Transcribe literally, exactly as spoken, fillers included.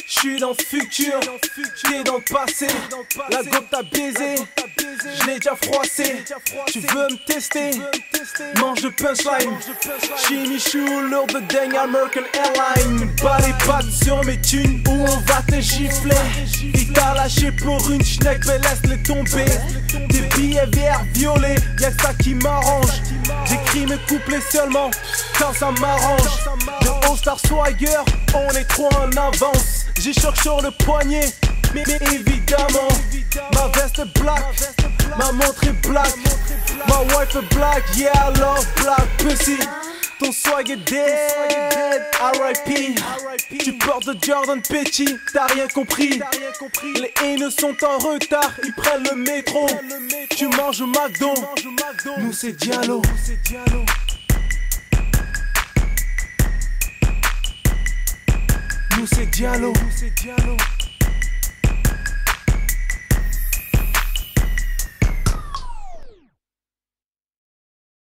J'suis dans le futur, t'es dans le passé. La gobe t'a baisé, j'l'ai déjà froissé. Tu veux me tester, mange de punchline. J'suis Michou, lourd de dingue, American Airlines. Bas les pattes sur mes thunes, où on va te gifler. Il t'a lâché pour une schneck, mais laisse-les tomber. Des billets verts violets, y'a que ça qui m'arrange. J'écris mes couplets seulement quand ça m'arrange. Le All-Star Swagger, on est trop en avance. J'ai choc sur le poignet, mais, mais évidemment. Ma veste est black, ma montre est black, ma wife est black, yeah I love black pussy. Ton swag est dead, R I P. Tu portes de Jordan Petty, t'as rien compris. Les haineux sont en retard, ils prennent le métro. Tu manges au McDo, nous c'est Diallo. Nous c'est Diallo.